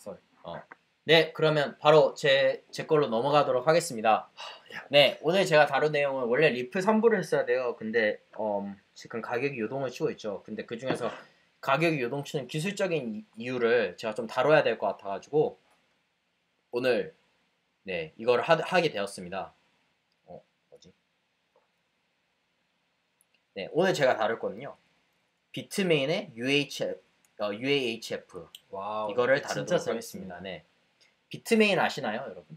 sorry. 네, 그러면 바로 제 걸로 넘어가도록 하겠습니다. 네, 오늘 제가 다룬 내용은 원래 리플 3부를 했어야 돼요. 근데 지금 가격이 요동을 치고 있죠. 근데 그 중에서 가격이 요동치는 기술적인 이유를 제가 좀 다뤄야 될 것 같아가지고 오늘 네 이거를 하게 되었습니다. 뭐지? 네, 오늘 제가 다룰 거는요. 비트메인의 UAHF 와우, 이거를 진짜 다루도록 하겠습니다. 네, 비트메인 아시나요, 여러분?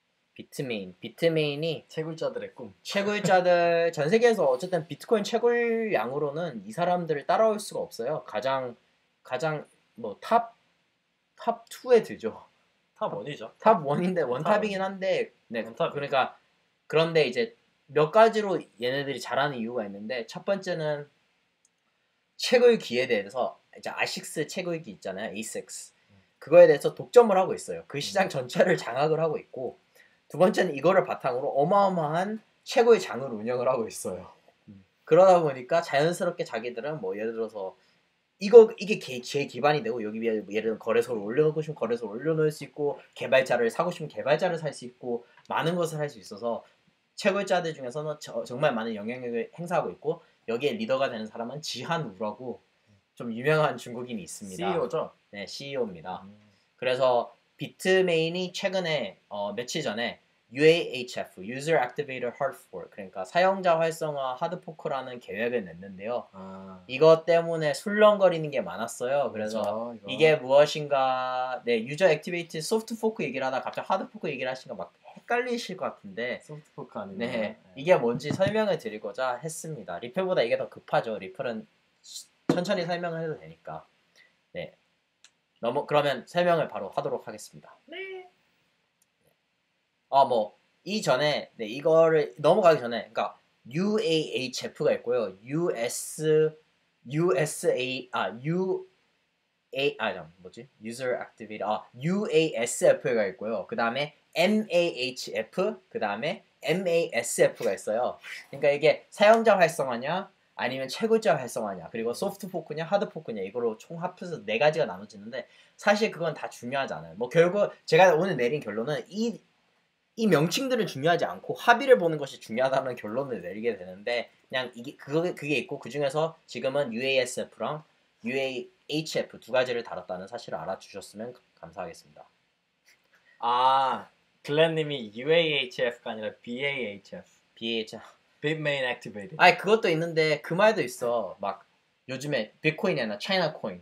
비트메인이 채굴자들의 꿈. 채굴자들 전 세계에서 어쨌든 비트코인 채굴량으로는 이 사람들을 따라올 수가 없어요. 가장 뭐탑 2에 들죠. 탑 1이죠. 탑 1인데 원탑이긴 한데 네, 그러니까 그런데 이제 몇 가지로 얘네들이 잘하는 이유가 있는데 첫 번째는 채굴기에 대해서 이제 아식스 채굴기 있잖아요. ASICS. 그거에 대해서 독점을 하고 있어요. 그 시장 전체를 장악을 하고 있고 두 번째는 이거를 바탕으로 어마어마한 채굴 장을 운영을 하고 있어요. 그러다 보니까 자연스럽게 자기들은 뭐 예를 들어서 이게 제 기반이 되고 여기 예를 들어 거래소를 올려놓고 싶으면 거래소를 올려놓을 수 있고 개발자를 사고 싶으면 개발자를 살 수 있고 많은 것을 할 수 있어서 채굴자들 중에서는 정말 많은 영향력을 행사하고 있고 여기에 리더가 되는 사람은 지한우라고 좀 유명한 중국인이 있습니다. CEO죠? 네, CEO입니다. 그래서 비트메인이 최근에 며칠 전에 UAHF, User Activated Hard Fork, 그러니까 사용자 활성화 하드포크라는 계획을 냈는데요. 이것 때문에 술렁거리는 게 많았어요. 그래서 그렇죠, 이게 무엇인가, 네, 유저 액티베이트 소프트 포크 얘기를 하다 갑자기 하드 포크 얘기를 하시니까 막 헷갈리실 것 같은데, 소프트 포크 아니면 네, 이게 뭔지 설명을 드리고자 했습니다. 리플보다 이게 더 급하죠. 리플은 천천히 설명을 해도 되니까. 네, 그러면 설명을 바로 하도록 하겠습니다. 네. 뭐 이전에 네, 이거를 넘어가기 전에 그러니까 UAHF가 있고요. USA 뭐지? User Activated UASF가 있고요. 그다음에 MAHF, 그다음에 MASF가 있어요. 그러니까 이게 사용자 활성화냐 아니면 채굴자 활성화냐 그리고 소프트 포크냐 하드 포크냐 이거로 총 합해서 네 가지가 나눠지는데 사실 그건 다 중요하지 않아요. 뭐 결국 제가 오늘 내린 결론은 이 명칭들은 중요하지 않고 합의를 보는 것이 중요하다는 결론을 내리게 되는데 그냥 그게 있고 그 중에서 지금은 UASF랑 UAHF 두 가지를 다뤘다는 사실을 알아주셨으면 감사하겠습니다. 글렌님이 UAHF가 아니라 BAHF. Bitmain Activated. 그것도 있는데 그 말도 있어. 막 요즘에 비트코인이 아니라 차이나 코인.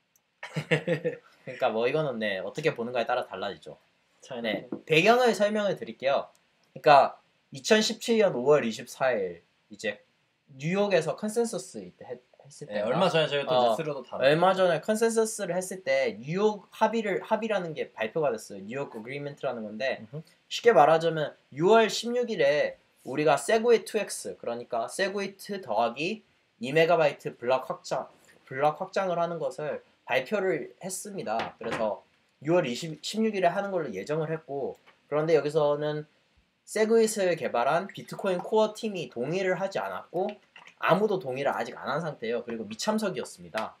그러니까 뭐 이거는 네 어떻게 보는가에 따라 달라지죠. 네, 배경을 설명을 드릴게요. 그러니까 2017년 5월 24일 이제 뉴욕에서 컨센서스 했을 때 얼마 전에 저희가 또 뉴스로도 다뤘어요. 얼마 전에 컨센서스를 했을 때 뉴욕 합의라는 게 발표가 됐어요. 뉴욕 어그리먼트라는 건데 쉽게 말하자면 6월 16일에 우리가 세그웨이 2x 그러니까 세그웨이 2 더하기 2MB 블록 확장을 하는 것을 발표를 했습니다. 그래서 6월 16일에 하는 걸로 예정을 했고 그런데 여기서는 세그윗을 개발한 비트코인 코어 팀이 동의를 하지 않았고 아무도 동의를 아직 안 한 상태예요. 그리고 미참석이었습니다.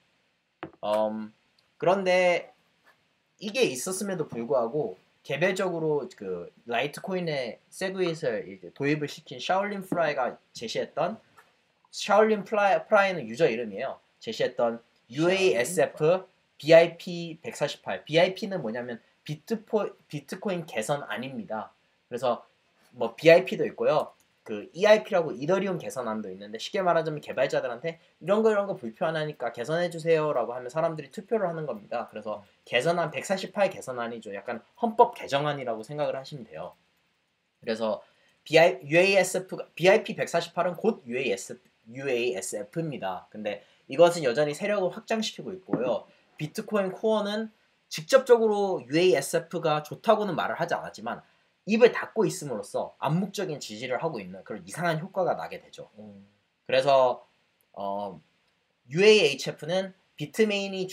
그런데 이게 있었음에도 불구하고 개별적으로 그 라이트코인의 세그윗을 이제 도입을 시킨 샤올린 프라이가 제시했던 샤올린 프라이는 유저 이름이에요. 제시했던 UASF BIP 148. BIP는 뭐냐면 비트코인 개선 아닙니다. 그래서 뭐 BIP도 있고요. 그 EIP라고 이더리움 개선안도 있는데 쉽게 말하자면 개발자들한테 이런 거 불편하니까 개선해 주세요라고 하면 사람들이 투표를 하는 겁니다. 그래서 개선안 148 개선안이죠. 약간 헌법 개정안이라고 생각을 하시면 돼요. 그래서 BIP 148은 곧 UASF입니다. 근데 이것은 여전히 세력을 확장시키고 있고요. 비트코인 코어는 직접적으로 UASF가 좋다고는 말을 하지 않았지만 입을 닫고 있음으로써 암묵적인 지지를 하고 있는 그런 이상한 효과가 나게 되죠. 그래서 UAHF는 비트메인이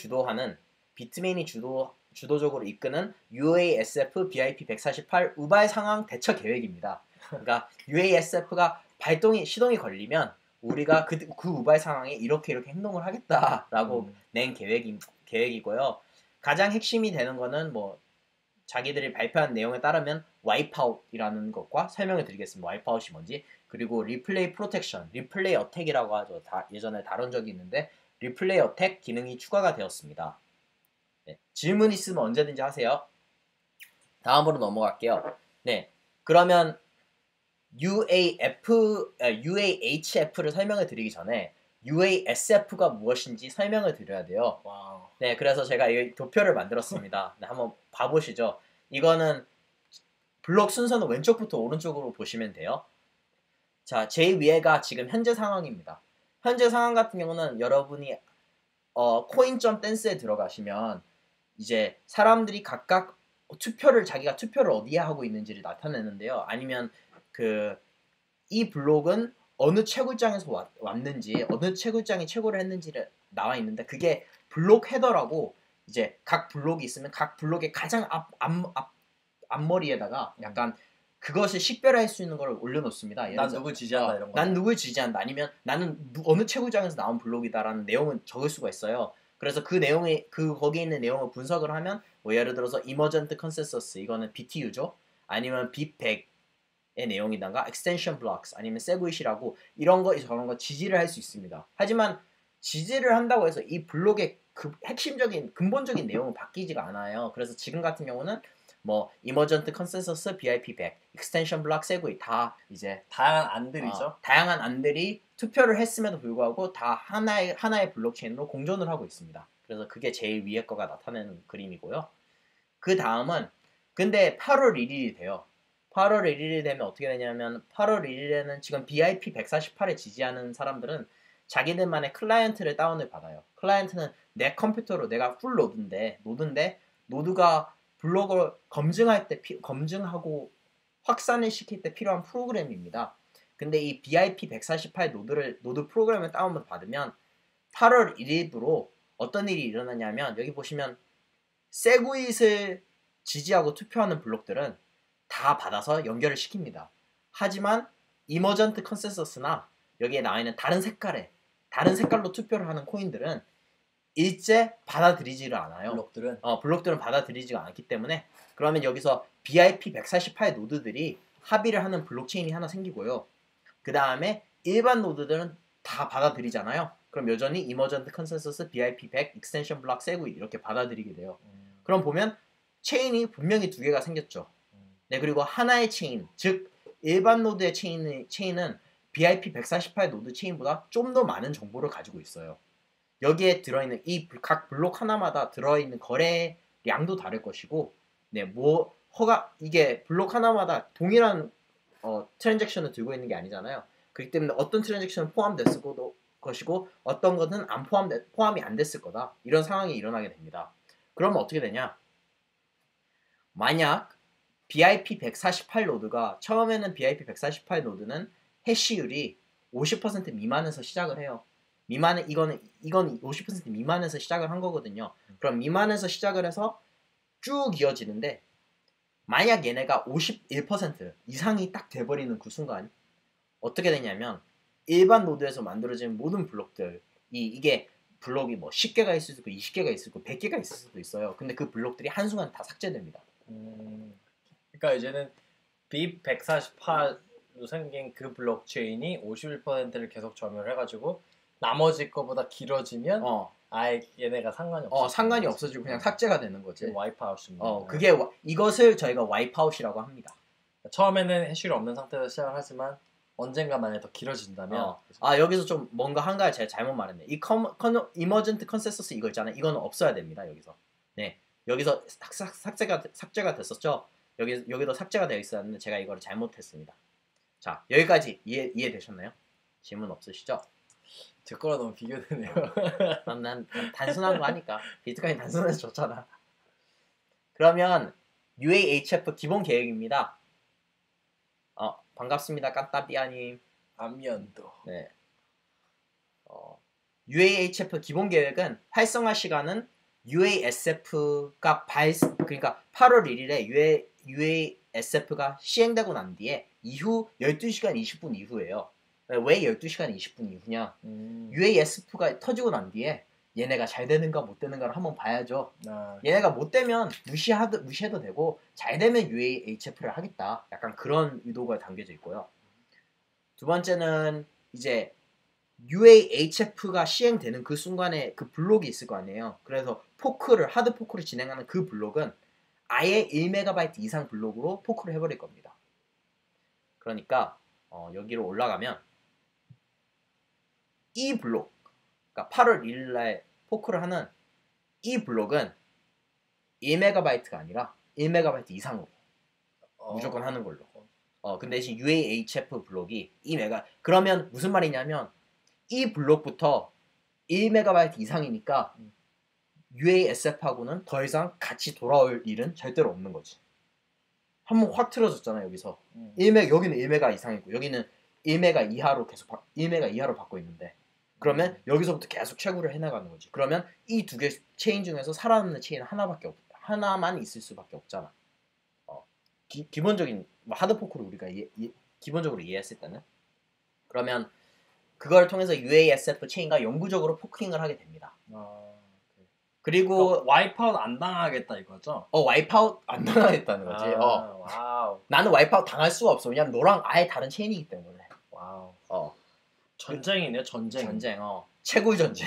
주도적으로 이끄는 UASF BIP 148 우발 상황 대처 계획입니다. 그러니까 UASF가 시동이 걸리면 우리가 그 우발 상황에 이렇게 행동을 하겠다라고 낸 계획이고요. 가장 핵심이 되는 거는 뭐 자기들이 발표한 내용에 따르면 와이프아웃이라는 것과 설명을 드리겠습니다. 와이프아웃이 뭔지. 그리고 리플레이 프로텍션, 리플레이 어택이라고 하죠. 예전에 다룬 적이 있는데 리플레이 어택 기능이 추가가 되었습니다. 네, 질문 있으면 언제든지 하세요. 다음으로 넘어갈게요. 네, 그러면 UAHF를 설명을 드리기 전에 UASF가 무엇인지 설명을 드려야 돼요. 와우. 네, 그래서 제가 이 도표를 만들었습니다. 네, 한번 봐보시죠. 이거는 블록 순서는 왼쪽부터 오른쪽으로 보시면 돼요. 자, 제일 위에가 지금 현재 상황입니다. 현재 상황 같은 경우는 여러분이 코인.댄스에 들어가시면 이제 사람들이 각각 자기가 투표를 어디에 하고 있는지를 나타내는데요. 아니면 이 블록은 어느 채굴장에서 왔는지, 어느 채굴장이 채굴을 했는지를 나와 있는데 그게 블록 헤더라고 이제 각 블록이 있으면 각 블록의 가장 앞머리에다가 약간 그것을 식별할 수 있는 걸 올려놓습니다. 난 누구 지지한다 이런 거. 난 누굴 지지한다 아니면 나는 어느 채굴장에서 나온 블록이다라는 내용은 적을 수가 있어요. 그래서 그 내용에 거기에 있는 내용을 분석을 하면 뭐 예를 들어서 이머전트 컨센서스 이거는 BTU죠. 아니면 B100의 내용이던가 extension blocks 아니면 세그윗이라고 이런 거 저런 거 지지를 할 수 있습니다. 하지만 지지를 한다고 해서 이 블록의 핵심적인 근본적인 내용은 바뀌지가 않아요. 그래서 지금 같은 경우는 뭐 이머전트 컨센서스 BIP100, 익스텐션 블록 세그윗 다 이제 다양한 안들이죠. 다양한 안들이 투표를 했음에도 불구하고 다 하나의 블록체인으로 공존을 하고 있습니다. 그래서 그게 제일 위에 거가 나타내는 그림이고요. 그 다음은 근데 8월 1일이 돼요. 8월 1일이 되면 어떻게 되냐면 8월 1일에는 지금 BIP148에 지지하는 사람들은 자기들만의 클라이언트를 다운을 받아요. 클라이언트는 내 컴퓨터로 내가 풀 노드인데 노드가 블록을 검증하고 확산을 시킬 때 필요한 프로그램입니다. 근데 이 BIP148 노드 프로그램을 다운을 받으면 8월 1일부로 어떤 일이 일어나냐면 여기 보시면 세그윗을 지지하고 투표하는 블록들은 다 받아서 연결을 시킵니다. 하지만 이머전트 컨센서스나 여기에 나와 있는 다른 색깔로 투표를 하는 코인들은 일제 받아들이지를 않아요. 블록들은 받아들이지가 않기 때문에 그러면 여기서 BIP148 노드들이 합의를 하는 블록체인이 하나 생기고요. 그 다음에 일반 노드들은 다 받아들이잖아요. 그럼 여전히 이머전트 컨센서스, BIP100, 익스텐션 블록, 세그윗 이렇게 받아들이게 돼요. 그럼 보면 체인이 분명히 두 개가 생겼죠. 네, 그리고 하나의 체인, 즉 일반 노드의 체인은 BIP148 노드 체인보다 좀 더 많은 정보를 가지고 있어요. 여기에 들어있는 이 각 블록 하나마다 들어있는 거래량도 다를 것이고, 네, 이게 블록 하나마다 동일한 트랜잭션을 들고 있는 게 아니잖아요. 그렇기 때문에 어떤 트랜잭션은 포함됐을 것이고 어떤 것은 포함이 안 됐을 거다. 이런 상황이 일어나게 됩니다. 그러면 어떻게 되냐? 만약 BIP148 노드가 처음에는 BIP148 노드는 해시율이 50% 미만에서 시작을 해요. 이건 50% 미만에서 시작을 한 거거든요. 그럼 미만에서 시작을 해서 쭉 이어지는데 만약 얘네가 51% 이상이 딱 돼버리는 그 순간 어떻게 되냐면 일반 노드에서 만들어진 모든 블록들 이게 블록이 뭐 10개가 있을 수도 있고 20개가 있을 수도 있고 100개가 있을 수도 있어요. 근데 그 블록들이 한순간 다 삭제됩니다. 그러니까 이제는 BIP148로 생긴 그 블록체인이 51%를 계속 점유를 해가지고 나머지 거보다 길어지면 아예 얘네가 상관이 없어지고 그냥 삭제가 되는 거지. 와이프아웃입니다. 이것을 저희가 와이프아웃이라고 합니다. 처음에는 해시율이 없는 상태에서 시작을 하지만 언젠가 만약에 더 길어진다면 여기서 좀 뭔가 한 가지 제가 잘못 말했네. 이 이머전트 컨센서스 이거 있잖아요. 이거는 없어야 됩니다. 여기서. 네. 여기서 삭제가 됐었죠. 여기도 삭제가 되어 있었는데 제가 이거를 잘못했습니다. 자, 여기까지 이해되셨나요? 질문 없으시죠? 제 거랑 너무 비교되네요. 난 단순한 거 하니까. 비트코인 단순해서 좋잖아. 그러면 UAHF 기본 계획입니다. 반갑습니다. 깐따비아님. 안면도. 네. UAHF 기본 계획은 활성화 시간은 UASF가 그러니까 8월 1일에 UASF가 시행되고 난 뒤에 이후 12시간 20분 이후예요. 왜 12시간 20분 이후냐? UASF가 터지고 난 뒤에 얘네가 잘 되는가 못 되는가를 한번 봐야죠. 얘네가 못 되면 무시해도 되고 잘 되면 UAHF를 하겠다. 약간 그런 의도가 담겨져 있고요. 두 번째는 이제 UAHF가 시행되는 그 순간에 그 블록이 있을 거 아니에요. 그래서 하드 포크를 진행하는 그 블록은 아예 1MB 이상 블록으로 포크를 해버릴 겁니다. 그러니까 여기로 올라가면 이 블록, 그러니까 8월 1일날 포크를 하는 이 블록은 1MB가 아니라 1MB 이상으로 무조건 하는 걸로. 근데 대신 UAHF 블록이 2메가. 그러면 무슨 말이냐면 이 블록부터 1MB 이상이니까 UASF하고는 더 이상 같이 돌아올 일은 절대로 없는 거지. 한번 확 틀어졌잖아 여기서. 1메가 여기는 1메가 이상이고 여기는 1메가 이하로 계속 1메가 이하로 받고 있는데 그러면 여기서부터 계속 채굴을 해나가는 거지. 그러면 이 두 개 체인 중에서 살아남는 체인은 하나만 있을 수밖에 없잖아. 기본적인 하드포크를 우리가 기본적으로 이해했을 때는 그러면 그걸 통해서 UASF 체인과 영구적으로 포킹을 하게 됩니다. 그리고 와이프아웃 안 당하겠다 이거죠? 와이프아웃 안 당하겠다는 거지. 와우. 나는 와이프아웃 당할 수가 없어. 왜냐면 너랑 아예 다른 체인이기 때문에. 와우. 전쟁이네 전쟁. 채굴 전쟁.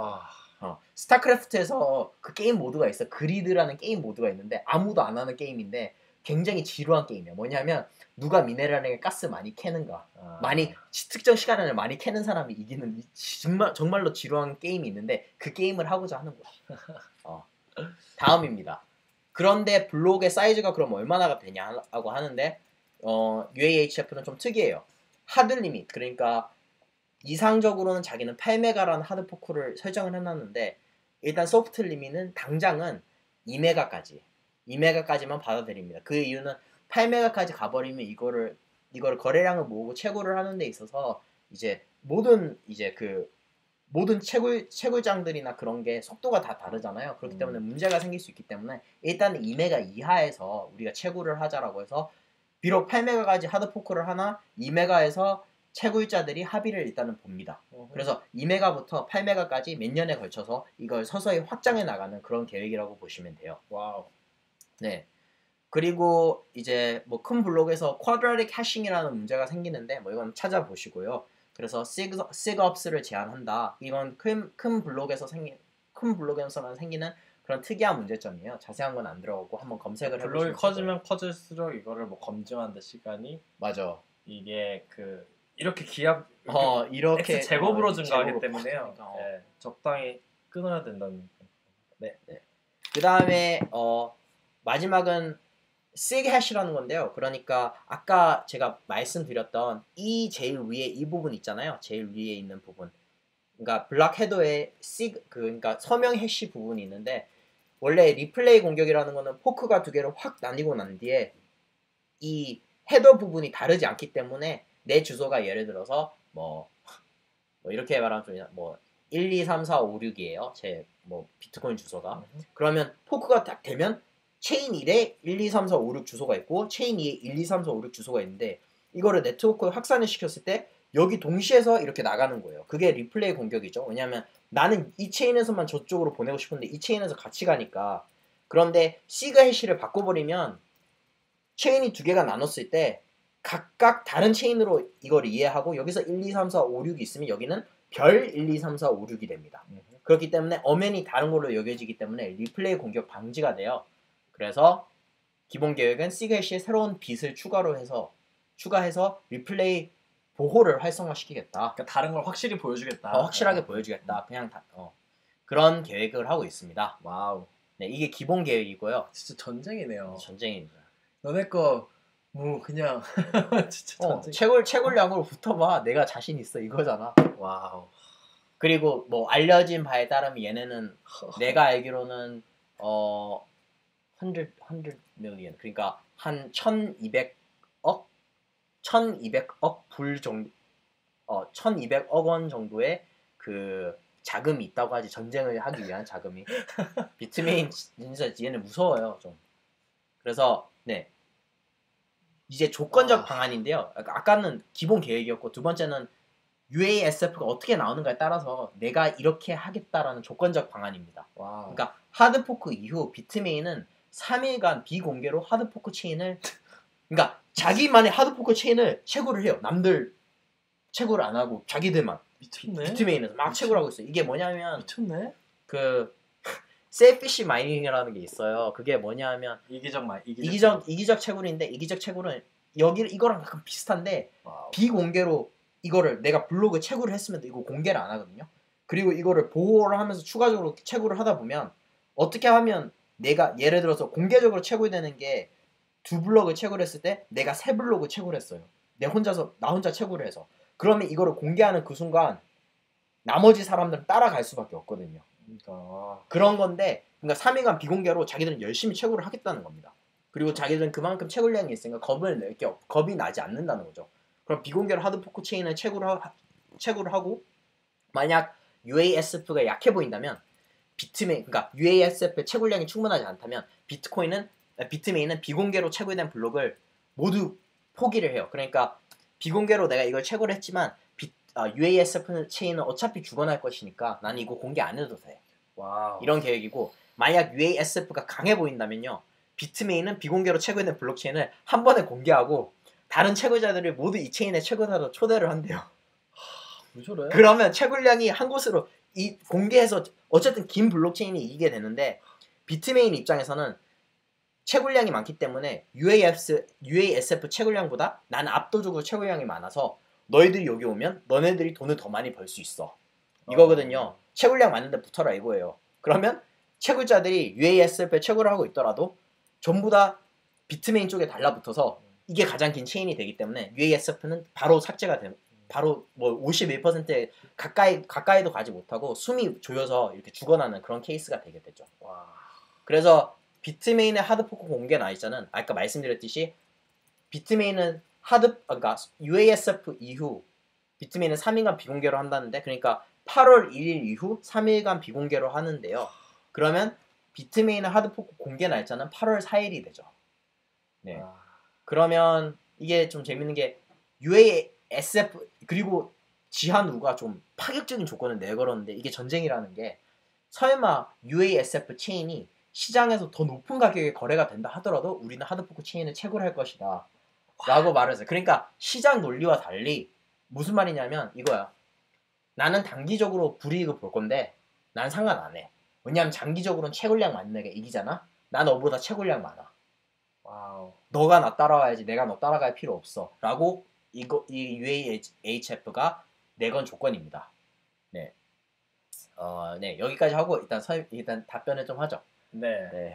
스타크래프트에서 그 게임 모드가 있어. 그리드라는 게임 모드가 있는데 아무도 안 하는 게임인데 굉장히 지루한 게임이야. 뭐냐면 누가 미네랄에 가스 많이 캐는가. 많이 특정 시간을 많이 캐는 사람이 이기는 정말로 지루한 게임이 있는데 그 게임을 하고자 하는 거야. 다음입니다. 그런데 블록의 사이즈가 그럼 얼마나 되냐고 하는데 UAHF는 좀 특이해요. 하드 리밋, 그러니까 이상적으로는 자기는 8메가라는 하드 포크를 설정을 해놨는데 일단 소프트 리밋은 당장은 2메가까지만 받아들입니다. 그 이유는 8메가까지 가버리면 이거를 거래량을 모으고 채굴을 하는 데 있어서 이제 모든 채굴장들이나 그런 게 속도가 다 다르잖아요. 그렇기 때문에 문제가 생길 수 있기 때문에 일단 2메가 이하에서 우리가 채굴을 하자라고 해서 비록 8메가까지 하드포크를 하나 2메가에서 채굴자들이 합의를 일단은 봅니다. 그래서 2메가부터 8메가까지 몇 년에 걸쳐서 이걸 서서히 확장해 나가는 그런 계획이라고 보시면 돼요. 와우. 네. 그리고 이제 뭐 큰 블록에서 쿼드라틱 해싱이라는 문제가 생기는데 뭐 이건 찾아보시고요. 그래서 시그업스를 제한한다. 이건 큰 블록에서만 생기는 그런 특이한 문제점이에요. 자세한 건 안 들어가고 한번 검색을 해보시면 블록이 커지면 커질수록 이거를 뭐 검증하는데 시간이 맞아. 이게 이렇게 기압 이렇게 X 제곱으로 증가하기 때문에요. 네, 적당히 끊어야 된다는. 네. 그 다음에 마지막은 sig hash라는 건데요. 그러니까 아까 제가 말씀드렸던 이 제일 위에 이 부분 있잖아요. 제일 위에 있는 부분. 그러니까 블락 헤더에 그러니까 서명 해시 부분이 있는데 원래 리플레이 공격이라는 거는 포크가 두 개로 확 나뉘고 난 뒤에 이 헤더 부분이 다르지 않기 때문에 내 주소가 예를 들어서 뭐 이렇게 말하면 좀 뭐 1, 2, 3, 4, 5, 6이에요. 제 뭐 비트코인 주소가. 그러면 포크가 딱 되면 체인 1에 1, 2, 3, 4, 5, 6 주소가 있고 체인 2에 1, 2, 3, 4, 5, 6 주소가 있는데 이거를 네트워크에 확산을 시켰을 때 여기 동시에서 이렇게 나가는 거예요. 그게 리플레이 공격이죠. 왜냐하면 나는 이 체인에서만 저쪽으로 보내고 싶은데 이 체인에서 같이 가니까. 그런데 시그 해시를 바꿔버리면 체인이 두 개가 나눴을 때 각각 다른 체인으로 이걸 이해하고 여기서 1, 2, 3, 4, 5, 6이 있으면 여기는 별 1, 2, 3, 4, 5, 6이 됩니다. 그렇기 때문에 엄연히 다른 걸로 여겨지기 때문에 리플레이 공격 방지가 돼요. 그래서 기본 계획은 시그 해시에 새로운 빗을 추가해서 리플레이 보호를 활성화시키겠다. 그러니까 다른 걸 확실히 보여주겠다. 확실하게 보여주겠다. 그냥 그런 계획을 하고 있습니다. 와우. 네, 이게 기본 계획이고요. 진짜 전쟁이네요. 전쟁입니다. 너네 거 뭐 그냥 진짜 채굴량으로 붙어봐. 내가 자신 있어 이거잖아. 와우. 그리고 뭐 알려진 바에 따르면 얘네는 내가 알기로는 100 million 그러니까 한 1200억 불 정도 1200억 원 정도의 그 자금이 있다고 하지. 전쟁을 하기 위한 자금이. 비트메인 진짜 얘네 무서워요 좀. 그래서 네 이제 조건적 방안인데요. 아까는 기본 계획이었고 두 번째는 UASF가 어떻게 나오는가에 따라서 내가 이렇게 하겠다라는 조건적 방안입니다. 와우. 그러니까 하드포크 이후 비트메인은 3일간 비공개로 하드포크 체인을 그러니까 자기만의 하드포크 체인을 채굴을 해요. 남들 채굴을 안 하고 자기들만. 미쳤네. 비트메인에서 막 채굴을 하고 있어요. 이게 뭐냐면 미쳤네. 그 셀피시 마이닝이라는 게 있어요. 그게 뭐냐면 이기적 채굴인데 이기적 채굴은 이거랑 약간 비슷한데 와우. 비공개로 이거를 내가 블로그 채굴을 했으면 이거 공개를 안 하거든요. 그리고 이거를 보호를 하면서 추가적으로 채굴을 하다 보면 어떻게 하면 내가 예를 들어서 공개적으로 채굴되는 게 2블럭을 채굴했을 때 내가 3블럭을 채굴했어요. 나 혼자 채굴을 해서. 그러면 이거를 공개하는 그 순간 나머지 사람들은 따라갈 수밖에 없거든요. 그러니까 그런 건데 그러니까 3일간 비공개로 자기들은 열심히 채굴을 하겠다는 겁니다. 그리고 자기들은 그만큼 채굴량이 있으니까 겁이 나지 않는다는 거죠. 그럼 비공개로 하드포크 체인을 채굴을 하고 만약 UASF가 약해 보인다면 그러니까 UASF 채굴량이 충분하지 않다면 비트메인은 비공개로 채굴된 블록을 모두 포기를 해요. 그러니까 비공개로 내가 이걸 채굴을 했지만 UASF 체인은 어차피 죽어날 것이니까 나는 이거 공개 안 해도 돼. 와우. 이런 계획이고 만약 UASF가 강해 보인다면요. 비트메인은 비공개로 채굴된 블록체인을 한 번에 공개하고 다른 채굴자들을 모두 이 체인의 채굴자로 초대를 한대요. 왜 저래? 그러면 채굴량이 한 곳으로 공개해서 어쨌든 긴 블록체인이 이기게 되는데 비트메인 입장에서는 채굴량이 많기 때문에 UASF 채굴량보다 나는 압도적으로 채굴량이 많아서 너희들이 여기 오면 너네들이 돈을 더 많이 벌 수 있어. 이거거든요. 채굴량 많은데 붙어라 이거예요. 그러면 채굴자들이 UASF에 채굴을 하고 있더라도 전부 다 비트메인 쪽에 달라붙어서 이게 가장 긴 체인이 되기 때문에 UASF는 바로 삭제가 되는 바로 뭐 51%에 가까이도 가지 못하고 숨이 조여서 이렇게 죽어나는 그런 케이스가 되게 되죠. 와. 그래서 비트메인의 하드포크 공개 날짜는 아까 말씀드렸듯이 비트메인은 그러니까 UASF 이후 비트메인은 3일간 비공개로 한다는데 그러니까 8월 1일 이후 3일간 비공개로 하는데요. 그러면 비트메인의 하드포크 공개 날짜는 8월 4일이 되죠. 네. 그러면 이게 좀 재밌는 게 UASF 그리고 지한우가 좀 파격적인 조건을 내걸었는데 이게 전쟁이라는 게 설마 UASF 체인이 시장에서 더 높은 가격에 거래가 된다 하더라도 우리는 하드포크 체인을 채굴할 것이다 라고 말을 했어요. 그러니까 시장 논리와 달리 무슨 말이냐면 이거야. 나는 단기적으로 불이익을 볼 건데 난 상관 안 해. 왜냐하면 장기적으로는 채굴량 많은 애가 이기잖아. 난 너보다 채굴량 많아. 와우. 너가 나 따라와야지 내가 너 따라갈 필요 없어 라고 이 UAHF가 내건 조건입니다. 네. 네 여기까지 하고 일단 답변을 좀 하죠. 네. 네.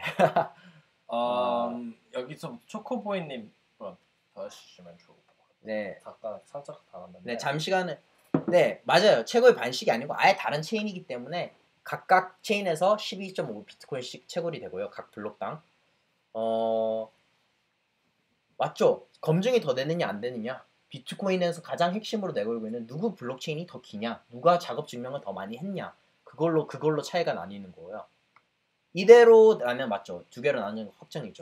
여기서 초코보이님 더 해주시면 좋을 것 같아요. 네. 잠깐 살짝 달았는데. 네 잠시간은 네 맞아요. 채굴 반씩이 아니고 아예 다른 체인이기 때문에 각각 체인에서 12.5 비트코인씩 채굴이 되고요. 각 블록당. 맞죠? 검증이 더 되느냐 안 되느냐. 비트코인에서 가장 핵심으로 내걸고 있는 누구 블록체인이 더 기냐, 누가 작업 증명을 더 많이 했냐, 그걸로 차이가 나뉘는 거고요. 이대로 나면 맞죠? 두 개로 나누는 거 확정이죠.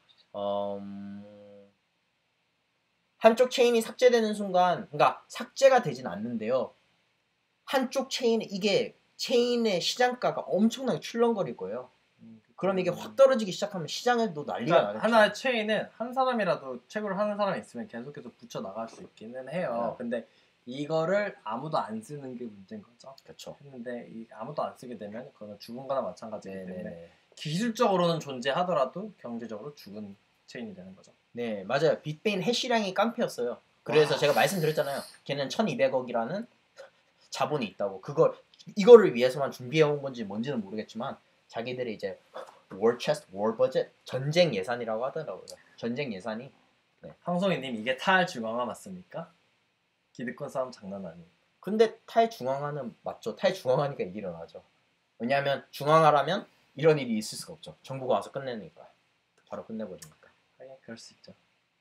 한쪽 체인이 삭제되는 순간, 그러니까 삭제가 되진 않는데요. 한쪽 이게 체인의 시장가가 엄청나게 출렁거릴 거예요. 그럼 이게 확 떨어지기 시작하면 시장에도 난리가 나겠죠. 하나의 체인은 한 사람이라도 채굴을 하는 사람이 있으면 계속해서 붙여 나갈 수 있기는 해요. 근데 이거를 아무도 안 쓰는 게 문제인 거죠. 그렇죠. 했는데 아무도 안 쓰게 되면 그거는 죽은 거나 마찬가지이기 때문에 기술적으로는 존재하더라도 경제적으로 죽은 체인이 되는 거죠. 네, 맞아요. 빅베인 해시량이 깡패였어요. 그래서 제가 말씀드렸잖아요. 걔는 1200억이라는 자본이 있다고. 이거를 위해서만 준비해온 건지 뭔지는 모르겠지만 자기들이 이제 war chest, war budget, 전쟁 예산이라고 하더라고요. 전쟁 예산이. 네. 황송이님 이게 탈중앙화 맞습니까? 기득권 싸움 장난 아니에요. 근데 탈중앙화는 맞죠. 탈중앙화니까 일이 일어나죠. 왜냐하면 중앙화라면 이런 일이 있을 수가 없죠. 정부가 와서 끝내니까. 바로 끝내버리니까. 네, 그럴 수 있죠.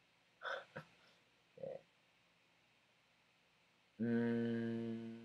네.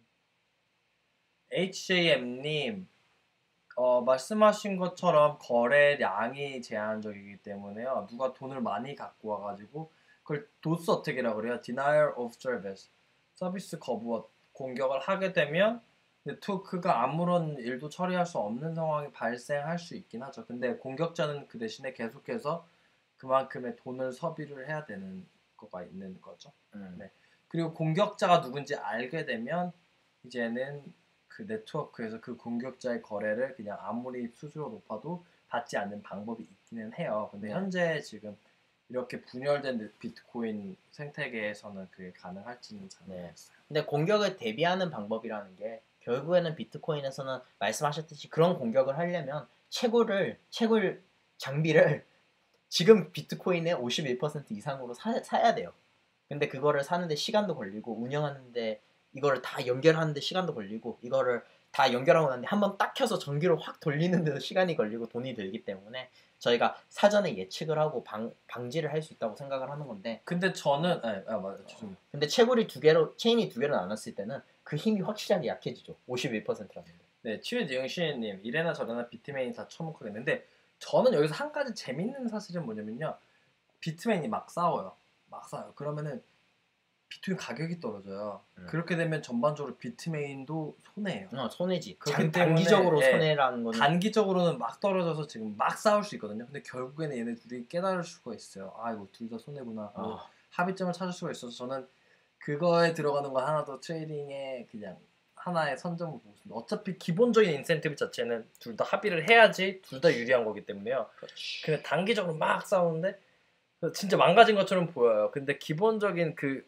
HJM님 말씀하신 것처럼 거래량이 제한적이기 때문에요. 누가 돈을 많이 갖고 와가지고 그걸 도스 어택이라고 그래요. Denial of Service. 서비스 거부와 공격을 하게 되면 네트워크가 아무런 일도 처리할 수 없는 상황이 발생할 수 있긴 하죠. 근데 공격자는 그 대신에 계속해서 그만큼의 돈을 소비를 해야 되는 거가 있는 거죠. 네. 그리고 공격자가 누군지 알게 되면 이제는 그 네트워크에서 그 공격자의 거래를 그냥 아무리 수수료가 높아도 받지 않는 방법이 있기는 해요. 근데 현재 지금 이렇게 분열된 비트코인 생태계에서는 그게 가능할지는 잘 모르겠어요. 근데 공격을 대비하는 방법이라는 게 결국에는 비트코인에서는 말씀하셨듯이 그런 공격을 하려면 채굴 장비를 지금 비트코인의 51% 이상으로 사야 돼요. 근데 그거를 사는데 시간도 걸리고 운영하는데 이거를 다 연결하는데 시간도 걸리고 이거를 다 연결하고 난데 한번 딱 켜서 전기를 확 돌리는데도 시간이 걸리고 돈이 들기 때문에 저희가 사전에 예측을 하고 방지를 할 수 있다고 생각을 하는 건데 근데 저는 맞아요. 근데 체인이 두 개로 나눴을 때는 그 힘이 확실하게 약해지죠. 51%라는 게. 네, 치유지응신님 이래나 저래나 비트맨이 다 처먹하겠는데 저는 여기서 한 가지 재밌는 사실은 뭐냐면요. 비트맨이 막 싸워요. 그러면은 비트코인 가격이 떨어져요. 그렇게 되면 전반적으로 비트메인도 손해예요. 손해지. 단기적으로 손해라는 거는 단기적으로는 막 떨어져서 지금 막 싸울 수 있거든요. 근데 결국에는 얘네 둘이 깨달을 수가 있어요. 이거 둘 다 손해구나. 합의점을 찾을 수가 있어서 저는 그거에 들어가는 거 하나도 트레이딩의 그냥 하나의 선점을 보고 있습니다. 어차피 기본적인 인센티브 자체는 둘 다 합의를 해야지 둘 다 유리한 거기 때문에요. 근데 단기적으로 막 싸우는데 진짜 망가진 것처럼 보여요. 근데 기본적인 그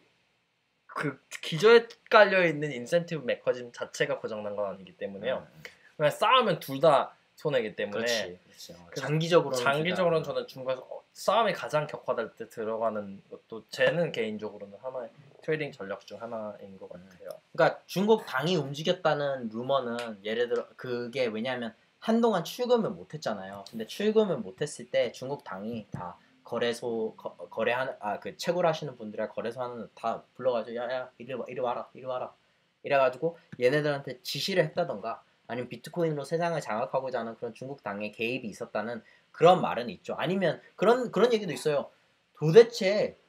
기저에 깔려 있는 인센티브 메커니즘 자체가 고장난 건 아니기 때문에요. 그냥 싸우면 둘 다 손해기 때문에. 그렇지. 장기적으로는 저는 중국에서 싸움이 가장 격화될 때 들어가는 것도 쟤는 개인적으로는 하나의 트레이딩 전략 중 하나인 것 같아요. 그러니까 중국 당이 움직였다는 루머는 예를 들어 그게 왜냐하면 한동안 출금을 못했잖아요. 근데 출금을 못했을 때 중국 당이 다 거래소 거래하는 그 채굴하시는 분들이랑 거래소 하는 다 불러가지고 야야 이리 와라 이래가지고 얘네들한테 지시를 했다던가 아니면 비트코인으로 세상을 장악하고자 하는 그런 중국 당의 개입이 있었다는 그런 말은 있죠. 아니면 그런 얘기도 있어요. 도대체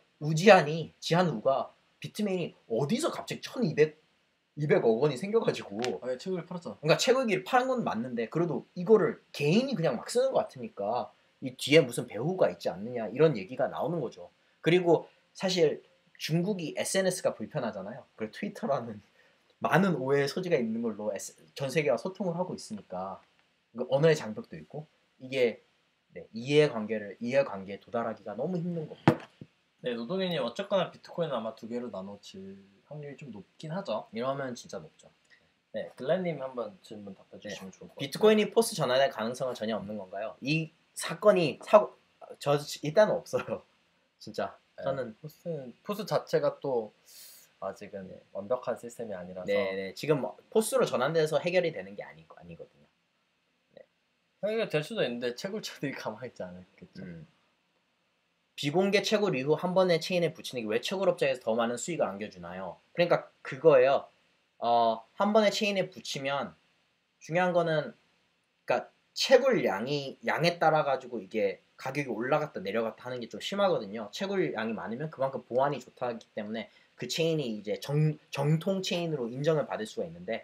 지한우가 비트맨이 어디서 갑자기 200억 원이 생겨가지고 채굴을 팔았잖아. 그러니까 채굴기를 파는 건 맞는데 그래도 이거를 개인이 그냥 막 쓰는 것 같으니까 이 뒤에 무슨 배후가 있지 않느냐 이런 얘기가 나오는 거죠. 그리고 사실 중국이 SNS가 불편하잖아요. 그리고 트위터라는 많은 오해의 소지가 있는 걸로 전 세계와 소통을 하고 있으니까 언어의 장벽도 있고 이게 이해관계에 도달하기가 너무 힘든 겁니다. 네, 노동인이 어쨌거나 비트코인은 아마 두 개로 나눠질 확률이 좀 높긴 하죠. 이러면 진짜 높죠. 네, 글렌님 한번 질문 답해주시면 좋을 것 같아요. 비트코인이 포스 전환할 가능성은 전혀 없는 건가요? 이 사건이 일단은 없어요. 진짜. 저는 포스 자체가 또 아직은 완벽한 시스템이 아니라서. 네, 지금 포스로 전환돼서 해결이 되는 게 아니거든요. 네. 해결될 수도 있는데 채굴자들이 가만히 있지 않겠죠. 비공개 채굴 이후 한 번에 체인에 붙이는 게 왜 채굴업자에서 더 많은 수익을 안겨주나요? 그러니까 그거예요. 한 번에 체인에 붙이면 중요한 거는 그러니까 채굴 양에 따라 가지고 이게 가격이 올라갔다 내려갔다 하는 게 좀 심하거든요. 채굴 양이 많으면 그만큼 보안이 좋다기 때문에 그 체인이 이제 정통 체인으로 인정을 받을 수가 있는데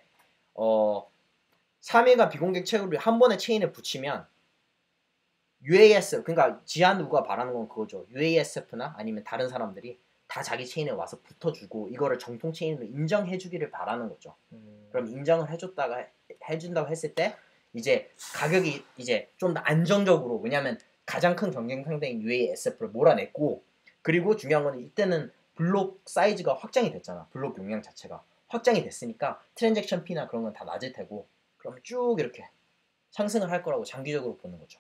3일간 비공개 채굴을 한 번에 체인에 붙이면 UASF 그러니까 지한우가 바라는 건 그거죠. UASF나 아니면 다른 사람들이 다 자기 체인에 와서 붙어주고 이거를 정통 체인으로 인정해주기를 바라는 거죠. 그럼 인정을 해준다고 했을 때 이제 가격이 이제 좀 더 안정적으로 왜냐하면 가장 큰 경쟁 상대인 UASF를 몰아냈고 그리고 중요한 건 이때는 블록 사이즈가 확장이 됐잖아. 블록 용량 자체가 확장이 됐으니까 트랜잭션 피나 그런 건 다 낮을 테고 그러면 쭉 이렇게 상승을 할 거라고 장기적으로 보는 거죠.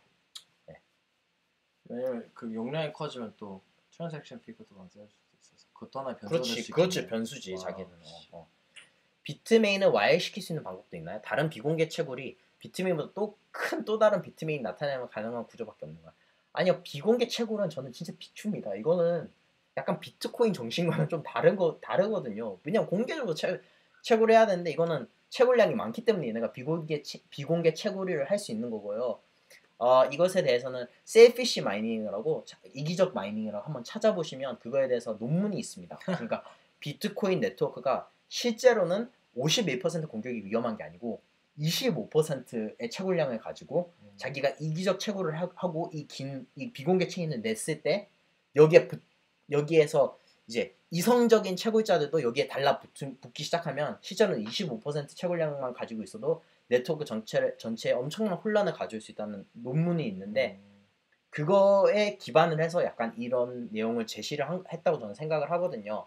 왜냐면 그 용량이 커지면 또 트랜잭션 피가 더 많아질 수도 있어서 그것도 하나의 변수가 될 수 있겠네. 그렇지 변수지 자기는. 비트메인을 와해시킬 수 있는 방법도 있나요? 다른 비공개 채굴이 비트메인보다 또 다른 비트메인 나타내면 가능한 구조밖에 없는 거야. 아니요 비공개 채굴은 저는 진짜 비추입니다. 이거는 약간 비트코인 정신과는 좀 다르거든요. 왜냐면 공개적으로 채굴해야 되는데 이거는 채굴량이 많기 때문에 얘네가 비공개 채굴을 할 수 있는 거고요. 이것에 대해서는 셀피시 마이닝이라고 이기적 마이닝이라고 한번 찾아보시면 그거에 대해서 논문이 있습니다. 그러니까 비트코인 네트워크가 실제로는 51% 공격이 위험한 게 아니고 25%의 채굴량을 가지고 자기가 이기적 채굴을 하고 이 비공개 체인을 냈을 때 여기에서 이제 이성적인 채굴자들도 여기에 달라붙기 시작하면 실제로는 25% 채굴량만 가지고 있어도 네트워크 전체에 엄청난 혼란을 가져올 수 있다는 논문이 있는데 그거에 기반을 해서 약간 이런 내용을 제시를 했다고 저는 생각을 하거든요.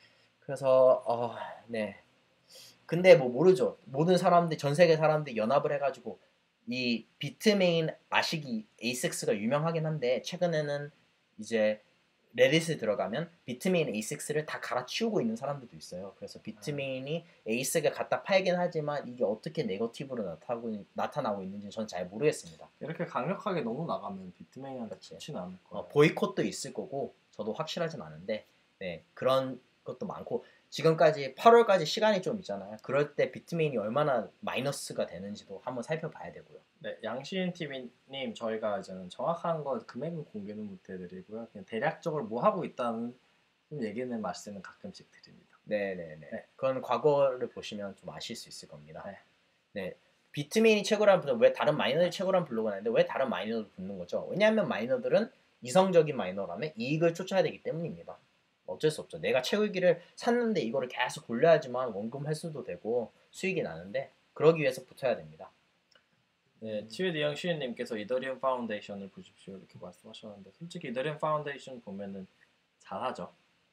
그래서 네. 근데 뭐 모르죠. 모든 사람들 전 세계 사람들이 연합을 해가지고 이 비트메인 아시기 A6가 유명하긴 한데 최근에는 이제 레딧에 들어가면 비트메인 A6를 다 갈아치우고 있는 사람들도 있어요. 그래서 비트메인이 A6을 갖다 팔긴 하지만 이게 어떻게 네거티브로 나타나고 있는지 전 잘 모르겠습니다. 이렇게 강력하게 너무 나가면 비트메인한테 좋지는 않을 거예요. 보이콧도 있을 거고 저도 확실하진 않은데 네 그런 것도 많고 지금까지 8월까지 시간이 좀 있잖아요. 그럴 때 비트메인이 얼마나 마이너스가 되는지도 한번 살펴봐야 되고요. 네, 양시인 TV님 저희가 이제는 정확한 거 금액은 공개는 못 해드리고요. 그냥 대략적으로 뭐 하고 있다는 얘기는 말씀은 가끔씩 드립니다. 네네네. 네. 그건 과거를 보시면 좀 아실 수 있을 겁니다. 네. 비트메인이 최고라는 부분 왜 다른 마이너들이 최고라는 블로그가 있는데 왜 다른 마이너를 붙는 거죠? 왜냐하면 마이너들은 이성적인 마이너라면 이익을 쫓아야 되기 때문입니다. 어쩔 수 없죠. 내가 채굴기를 샀는데 이거를 계속 돌려야지만 원금 회수도 되고 수익이 나는데 그러기 위해서 붙어야 됩니다. 네, 치유디영 시인님께서 이더리움 파운데이션을 보십시오 이렇게 말씀하셨는데 솔직히 이더리움 파운데이션 보면은 잘하죠.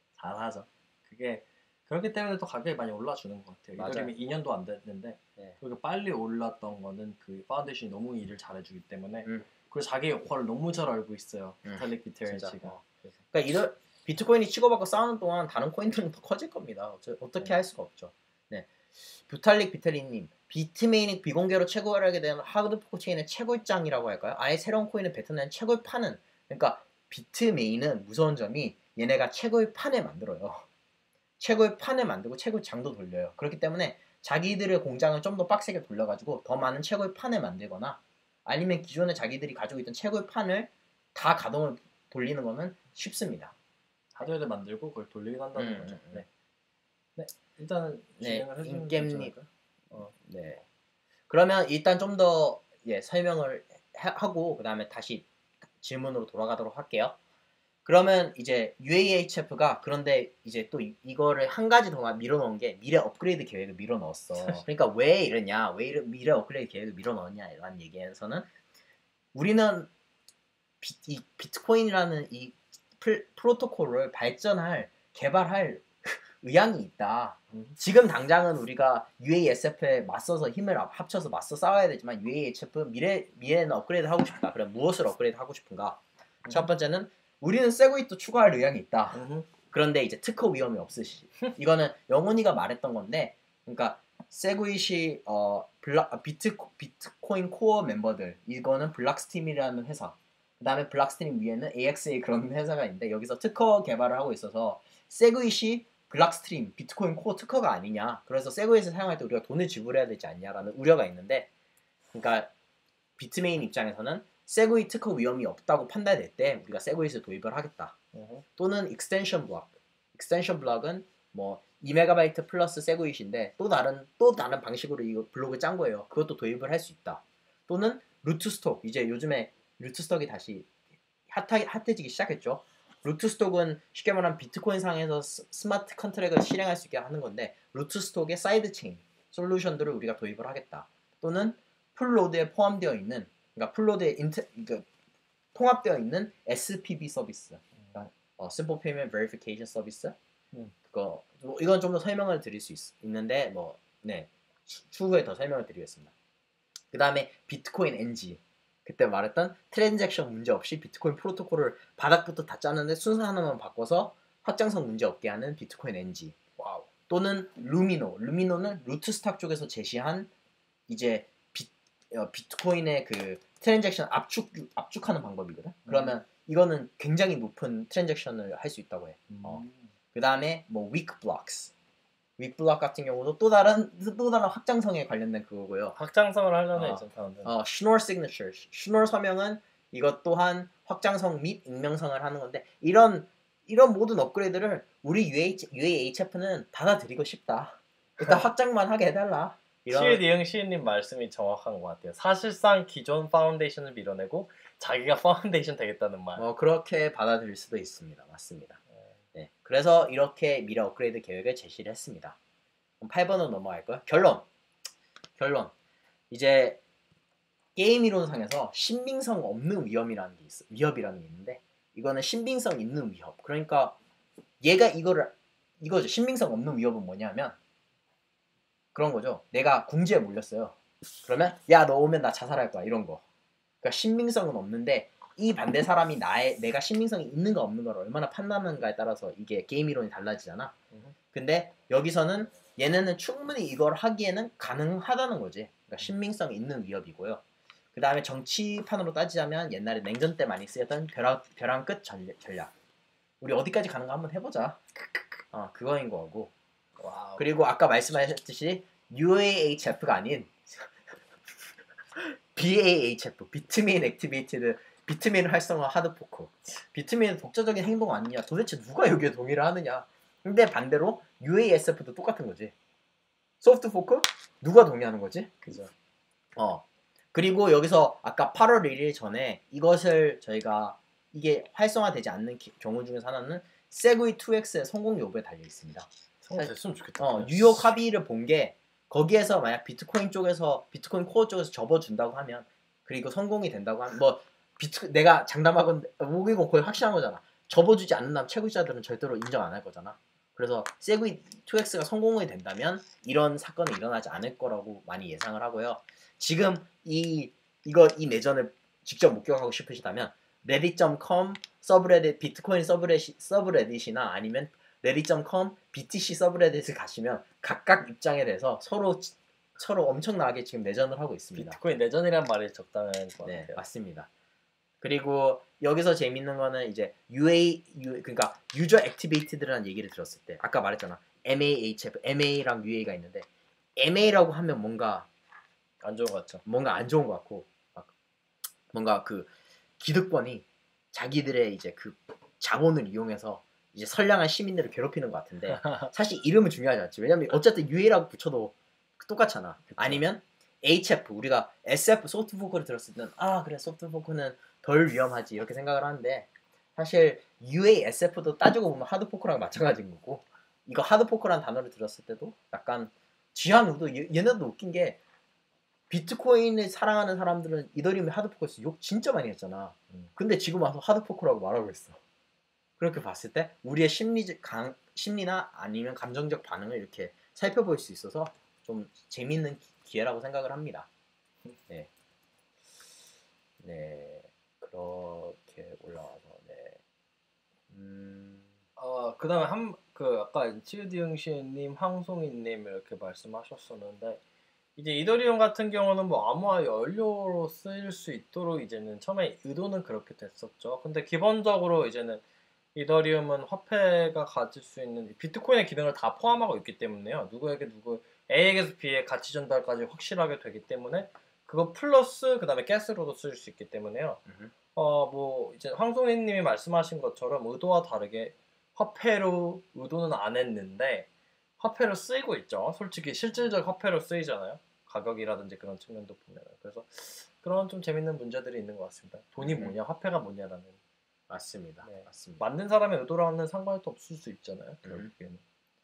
그게 그렇기 때문에 또 가격이 많이 올라주는 것 같아요. 맞아요. 이더리움이 2년도 안 됐는데 그렇게 빨리 올랐던 거는 그 파운데이션이 너무 일을 잘해주기 때문에 그리고 자기 역할을 너무 잘 알고 있어요. 비탈릭 비테렌치가. 그러니까 비트코인이 치고받고 싸우는 동안 다른 코인들은 더 커질 겁니다. 어떻게 할 수가 없죠. 네. 비탈릭 비테리님 비트메인이 비공개로 채굴하게 되는 하드포크 체인의 채굴장이라고 할까요? 아예 새로운 코인을 뱉어내는 채굴판은 그러니까 비트메인은 무서운 점이 얘네가 채굴판을 만들어요. 채굴판을 만들고 채굴장도 돌려요. 그렇기 때문에 자기들의 공장을 좀 더 빡세게 돌려가지고 더 많은 채굴판을 만들거나 아니면 기존에 자기들이 가지고 있던 채굴판을 다 가동을 돌리는 거는 쉽습니다. 하드웨어를 만들고 그걸 돌리긴 한다는 거죠. 네. 일단은 진행을 해주면 인겜님. 네. 그러면 일단 좀 더 설명을 하고 그 다음에 다시 질문으로 돌아가도록 할게요. 그러면 이제 UAHF가 그런데 이제 또 이거를 한 가지 더 밀어넣은 게 미래 업그레이드 계획을 밀어넣었어. 그러니까 왜 이러냐, 왜 미래 업그레이드 계획을 밀어넣었냐라는 얘기에서는 우리는 이 비트코인이라는 이 프로토콜을 개발할 의향이 있다. 지금 당장은 우리가 UASF에 맞서서 힘을 합쳐서 맞서 싸워야 되지만 UAHF 미래에는 업그레이드 하고 싶다. 그럼 무엇을 업그레이드 하고 싶은가? 첫 번째는 우리는 세그윗도 추가할 의향이 있다. 그런데 이제 특허 위험이 없으시. 이거는 영훈이가 말했던 건데, 그러니까 세그윗이 비트코인 코어 멤버들 이거는 블락스팀이라는 회사. 그다음에 블락스팀 위에는 AXA 그런 회사가 있는데 여기서 특허 개발을 하고 있어서 세그윗이 블락스트림 비트코인 코어 특허가 아니냐. 그래서 세그윗을 사용할 때 우리가 돈을 지불해야 되지 않냐라는 우려가 있는데, 그러니까 비트메인 입장에서는 세그윗 특허 위험이 없다고 판단될 때 우리가 세그윗을 도입을 하겠다. 또는 익스텐션 블록은 뭐 2MB 플러스 세그윗인데 또 다른 방식으로 이거 블록을 짠 거예요. 그것도 도입을 할 수 있다. 또는 루트스톡, 이제 요즘에 루트스톡이 다시 핫해지기 시작했죠. 루트스톡은 쉽게 말하면 비트코인 상에서 스마트 컨트랙을 실행할 수 있게 하는 건데 루트스톡의 사이드 체인 솔루션들을 우리가 도입을 하겠다. 또는 풀로드에 포함되어 있는, 그러니까 풀로드에 통합되어 있는 SPV 서비스, 그러니까 Simple Payment Verification 서비스. 그거 이건 좀 더 설명을 드릴 수 있는데 추후에 더 설명을 드리겠습니다. 그 다음에 비트코인 NG, 그때 말했던 트랜잭션 문제 없이 비트코인 프로토콜을 바닥부터 다 짜는데 순서 하나만 바꿔서 확장성 문제 없게 하는 비트코인 NG. 와우. 또는 루미노는 루트스탁 쪽에서 제시한 이제 비트코인의 그 트랜잭션 압축하는 방법이거든. 그러면 이거는 굉장히 높은 트랜잭션을 할 수 있다고 해. 그 다음에 뭐 weak blocks 같은 경우도 또 다른 확장성에 관련된 그거고요. 확장성을 하려는 이전타운데. Schnorr signature, Schnorr 서명은 이것 또한 확장성 및 익명성을 하는 건데, 이런 이런 모든 업그레이드를 우리 UAHF는 받아들이고 싶다. 일단 확장만 하게 해달라. 시우디응 시우님 말씀이 정확한 것 같아요. 사실상 기존 파운데이션을 밀어내고 자기가 파운데이션 되겠다는 말. 그렇게 받아들일 수도 있습니다. 맞습니다. 네. 그래서 이렇게 미래 업그레이드 계획을 제시를 했습니다. 그럼 8번으로 넘어갈까요? 결론. 이제 게임 이론상에서 신빙성 없는 위험이라는 게 있어. 위협이라는 게 있는데 이거는 신빙성 있는 위협. 그러니까 얘가 이거죠. 신빙성 없는 위협은 뭐냐면 그런 거죠. 내가 궁지에 몰렸어요. 그러면 야 너 오면 나 자살할 거야 이런 거. 그러니까 신빙성은 없는데 이 반대 사람이 내가 신빙성이 있는가 없는가를 얼마나 판단하는가에 따라서 이게 게임 이론이 달라지잖아. 근데 여기서는 얘네는 충분히 이걸 하기에는 가능하다는 거지. 그러니까 신빙성 있는 위협이고요. 그 다음에 정치판으로 따지자면 옛날에 냉전 때 많이 쓰였던 벼랑 끝 전략. 우리 어디까지 가는가 한번 해보자. 그거인 거고. 와우. 그리고 아까 말씀하셨듯이 UAHF가 아닌 BAHF, 비트메인 액티베이티드, 비트메인 활성화 하드포크. 비트메인은 독자적인 행동 아니냐. 도대체 누가 여기에 동의를 하느냐. 근데 반대로 UASF도 똑같은 거지. 소프트 포크? 누가 동의하는 거지? 그죠. 그리고 여기서 아까 8월 1일 전에 이것을 저희가 이게 활성화되지 않는 경우 중에서 하나는 세그위 2X의 성공 여부에 달려 있습니다. 성공됐으면 좋겠다. 뉴욕 합의를 본 게 거기에서 만약 비트코인 코어 쪽에서 접어준다고 하면 그리고 성공이 된다고 하면 내가 장담하건 이거 거의 확실한 거잖아. 접어주지 않는다면 채굴자들은 절대로 인정 안 할 거잖아. 그래서 세그위 2X가 성공이 된다면 이런 사건이 일어나지 않을 거라고 많이 예상을 하고요. 지금 이 내전을 직접 목격하고 싶으시다면 reddit.com 서브레딧 비트코인 서브레딧이나 아니면 reddit.com BTC 서브레딧을 가시면 각각 입장에 대해서 서로 엄청나게 지금 내전을 하고 있습니다. 비트코인 내전이란 말이 적당한 것 같아요. 네, 맞습니다. 그리고 여기서 재밌는 거는 이제 그러니까 유저 액티베이티드라는 얘기를 들었을 때 아까 말했잖아. MAHF, MA랑 UA가 있는데 MA라고 하면 뭔가 안 좋은 것 같죠. 뭔가 안 좋은 것 같고 뭔가 그 기득권이 자기들의 이제 그 자본을 이용해서 이제 선량한 시민들을 괴롭히는 것 같은데 사실 이름은 중요하지 않지. 왜냐면 어쨌든 UA라고 붙여도 똑같잖아. 그쵸. 아니면 HF 우리가 SF 소프트포크를 들었을 때는 그래 소프트포크는 덜 위험하지 이렇게 생각을 하는데 사실 UASF도 따지고 보면 하드포크랑 마찬가지인 거고 이거 하드포크라는 단어를 들었을 때도 약간 지한우도 얘네도 웃긴 게 비트코인을 사랑하는 사람들은 이더리움의 하드포크에서 욕 진짜 많이 했잖아. 근데 지금 와서 하드포크라고 말하고 있어. 그렇게 봤을 때 우리의 심리나 아니면 감정적 반응을 이렇게 살펴볼 수 있어서 좀 재밌는 기회라고 생각을 합니다. 네. 그렇게 올라와서 그 다음에 아까 치우디응시님, 황송이님 이렇게 말씀하셨었는데 이제 이더리움 같은 경우는 암호화 연료로 쓰일 수 있도록 이제는 처음에 의도는 그렇게 됐었죠. 근데 기본적으로 이제는 이더리움은 화폐가 가질 수 있는 비트코인의 기능을 다 포함하고 있기 때문에요. A에게서 B에 가치 전달까지 확실하게 되기 때문에 그거 플러스 그 다음에 가스로도 쓸 수 있기 때문에요. 이제 황송희님이 말씀하신 것처럼 의도와 다르게 화폐로 의도는 안 했는데 화폐로 쓰이고 있죠. 솔직히 실질적 화폐로 쓰이잖아요. 가격이라든지 그런 측면도 보면. 그래서 그런 좀 재밌는 문제들이 있는 것 같습니다. 돈이 뭐냐, 화폐가 뭐냐라는. 맞습니다. 네. 맞습니다. 만든 사람의 의도랑은 상관도 없을 수 있잖아요. 결국에는.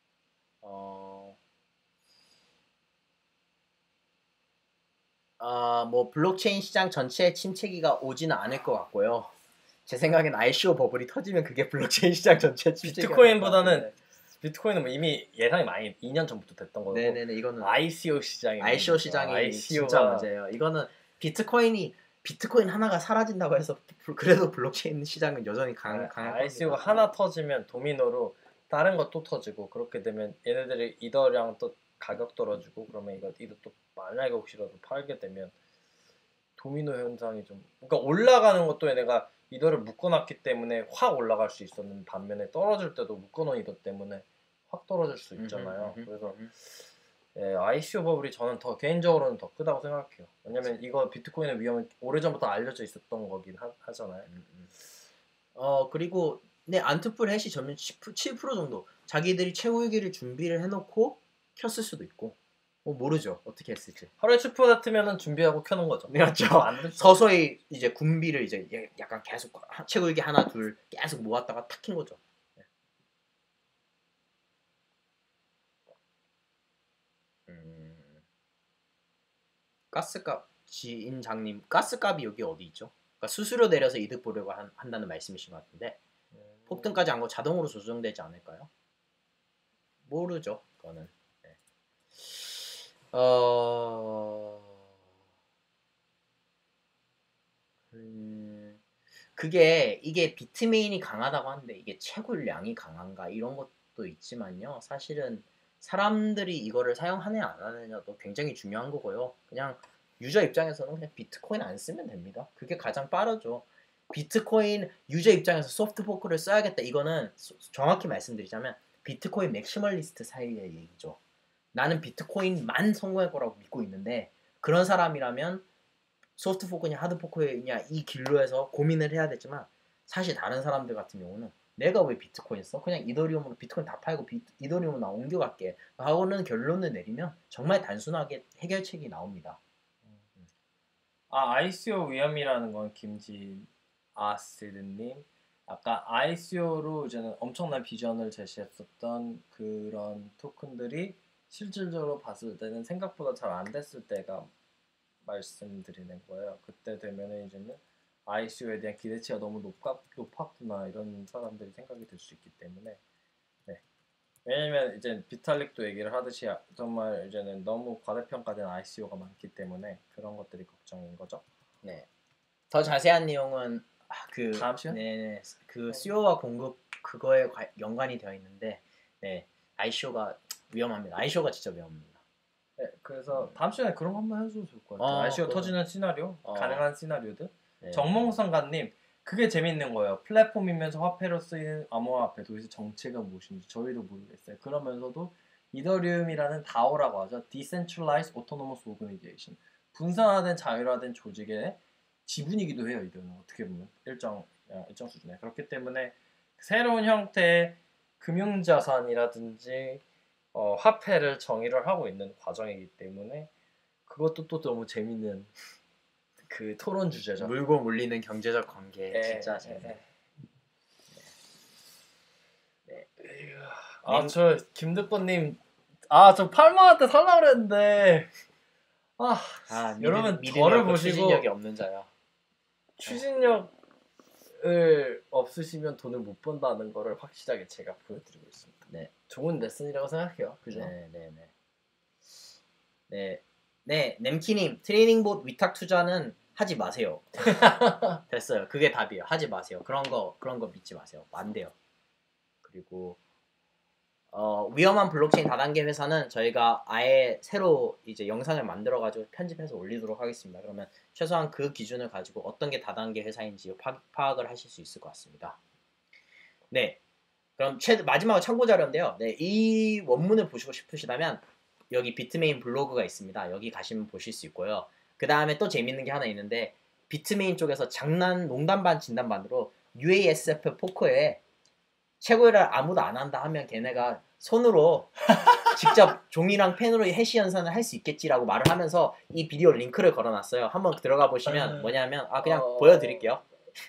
블록체인 시장 전체에 침체기가 오지는 않을 것 같고요. 제 생각엔 ICO 버블이 터지면 그게 블록체인 시장 전체 침체기가 비트코인은 이미 예상이 많이 2년 전부터 됐던 거고. 네네네. 이거는 ICO 시장이 진짜 문제예요. 이거는 비트코인 하나가 사라진다고 해서 그래도 블록체인 시장은 여전히 강할 겁니다. ICO가 하나 터지면 도미노로 다른 것도 터지고 그렇게 되면 얘네들이 이더랑 또 가격 떨어지고 그러면 이거 또 만약에 혹시라도 팔게 되면 도미노 현상이 그러니까 올라가는 것도 얘네가 이더를 묶어놨기 때문에 확 올라갈 수 있었는 반면에 떨어질 때도 묶어놓은 이더 때문에 확 떨어질 수 있잖아요. 그래서 ICO 버블이 저는 개인적으로는 더 크다고 생각해요. 왜냐면 이거 비트코인의 위험은 오래전부터 알려져 있었던 거긴 하잖아요. 그리고 네, 안트풀 해시 전면 7% 정도 자기들이 최후위기를 준비를 해놓고 켰을 수도 있고 모르죠 어떻게 했을지. 하루에 7% 같으면은 준비하고 켜놓은 거죠. 그렇죠. 서서히 이제 군비를 이제 약간 계속 최후위기 하나 둘 계속 모았다가 탁 킨 거죠. 가스값 지인장님 가스값이 여기 어디 있죠? 그러니까 수수료 내려서 이득 보려고 한다는 말씀이신 것 같은데 폭등까지 안 거 자동으로 조정되지 않을까요? 모르죠 그거는. 네. 이게 비트메인이 강하다고 하는데 이게 채굴량이 강한가 이런 것도 있지만요. 사실은 사람들이 이거를 사용하느냐 안 하느냐도 굉장히 중요한 거고요. 그냥 유저 입장에서는 그냥 비트코인 안 쓰면 됩니다. 그게 가장 빠르죠. 비트코인 유저 입장에서 소프트 포크를 써야겠다. 이거는 정확히 말씀드리자면 비트코인 맥시멀리스트 사이의 얘기죠. 나는 비트코인만 성공할 거라고 믿고 있는데 그런 사람이라면 소프트 포크냐 하드 포크냐 이 길로 해서 고민을 해야 되지만 사실 다른 사람들 같은 경우는 내가 왜 비트코인 써? 그냥 이더리움으로 비트코인 다 팔고 이더리움으로 나 옮겨갈게 하고는 결론을 내리면 정말 단순하게 해결책이 나옵니다. ICO 위험이라는 건 김진 아스드님 아까 ICO로 이제는 엄청난 비전을 제시했었던 그런 토큰들이 실질적으로 봤을 때는 생각보다 잘 안 됐을 때가 말씀드리는 거예요. 그때 되면은 이제는 ICO에 대한 기대치가 너무 높았구나 이런 사람들이 생각이 들 수 있기 때문에 네. 왜냐면 이제 비탈릭도 얘기를 하듯이 정말 이제는 너무 과대평가된 ICO가 많기 때문에 그런 것들이 걱정인 거죠. 네. 더 자세한 내용은 그 다음 시간? 네, 그 수요와 공급 그거에 연관이 되어 있는데 네. ICO가 위험합니다. ICO가 진짜 위험합니다. 네, 그래서 다음 시간에 그런 거 한번 해줘도 좋을 것 같아요. ICO 터지는 시나리오, 가능한 시나리오들. 네. 정몽성가님, 그게 재밌는 거예요. 플랫폼이면서 화폐로 쓰이는 암호화폐 도대체 정체가 무엇인지 저희도 모르겠어요. 그러면서도 이더리움이라는 DAO라고 하죠. Decentralized Autonomous Organization. 분산화된 자율화된 조직의 지분이기도 해요. 이들은 어떻게 보면 일정 수준에. 그렇기 때문에 새로운 형태의 금융자산이라든지 화폐를 정의를 하고 있는 과정이기 때문에 그것도 또 너무 재밌는 그 토론 주제죠. 물고 물리는 경제적 관계 진짜 재밌네. 네. 저 김득권님 저 8만원대 살라 그랬는데 여러분 저를 보시고 추진력이 없는 자야. 추진력을 없으시면 돈을 못 번다는 거를 확실하게 제가 보여드리고 있습니다. 네, 좋은 레슨이라고 생각해요. 그죠? 네, nem키님 트레이닝봇 위탁 투자는 하지 마세요. 됐어요. 그게 답이에요. 하지 마세요. 그런 거 믿지 마세요. 안 돼요. 그리고 위험한 블록체인 다단계 회사는 저희가 아예 새로 이제 영상을 만들어가지고 편집해서 올리도록 하겠습니다. 그러면 최소한 그 기준을 가지고 어떤 게 다단계 회사인지 파악을 하실 수 있을 것 같습니다. 네, 그럼 마지막으로 참고 자료인데요. 네, 이 원문을 보시고 싶으시다면 여기 비트메인 블로그가 있습니다. 여기 가시면 보실 수 있고요. 그 다음에 또 재밌는 게 하나 있는데 비트메인 쪽에서 농담 반 진담 반으로 UASF 포커에 최고를 아무도 안 한다 하면 걔네가 손으로 직접 종이랑 펜으로 해시 연산을 할 수 있겠지라고 말을 하면서 이 비디오 링크를 걸어놨어요. 한번 들어가 보시면 뭐냐면 그냥 보여드릴게요.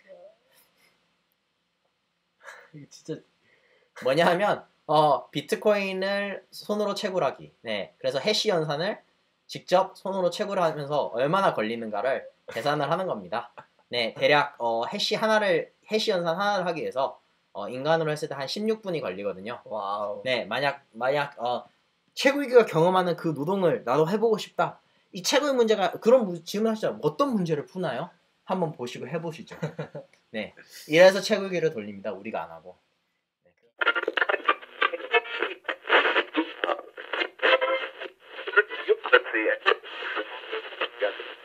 진짜 뭐냐 하면 비트코인을 손으로 채굴하기. 네, 그래서 해시 연산을 직접 손으로 채굴하면서 얼마나 걸리는가를 계산을 하는 겁니다. 네, 대략 해시 연산 하나를 하기 위해서 인간으로 했을 때 한 16분이 걸리거든요. 와우. 네, 만약 채굴기가 경험하는 그 노동을 나도 해보고 싶다. 이 채굴 문제가 그런 질문하시죠. 어떤 문제를 푸나요? 한번 보시고 해보시죠. 네, 이래서 채굴기를 돌립니다. 우리가 안 하고. 네.